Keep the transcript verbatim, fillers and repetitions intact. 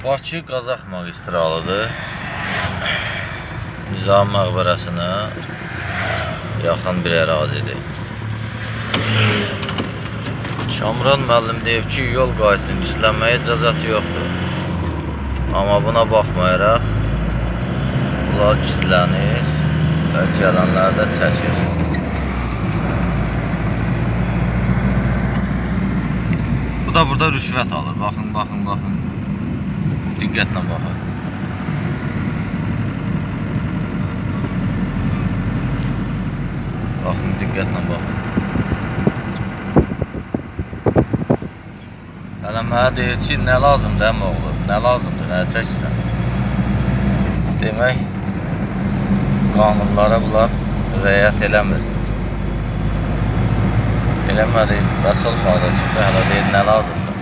Bakı Qazax magistralıdır. Nizam məqbərəsinə yaxın bir ərazidir. Kamran müəllim deyib ki, yol qayısının işlənməyə icazəsi yoxdur. Amma buna baxmayaraq, bunlar gizlənir və gələnlər də çəkir. Bu da burada rüşvət alır. Baxın, baxın, baxın. Diqqətlə baxın. Baxın, diqqətlə baxın. Hələ mənə deyir ki, nə lazımdır, əmi oğlu? Nə lazımdır, nə çəkirsən? Demək, qanunlara bunlar rəayət eləmir. Eləmədi, bəs olmadı ki, hələ deyir, nə lazımdır?